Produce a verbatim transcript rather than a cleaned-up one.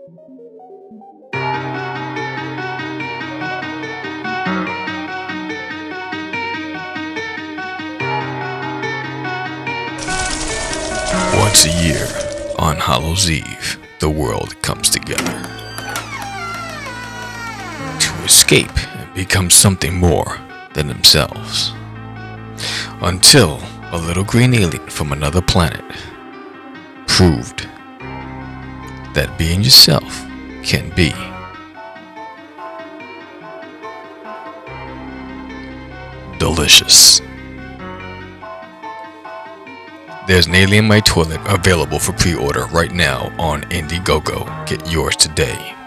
Once a year, on Hallows Eve, the world comes together to escape and become something more than themselves. Until a little green alien from another planet proved that being yourself can be delicious. There's an Alien My Toilet available for pre-order right now on Indiegogo. Get yours today.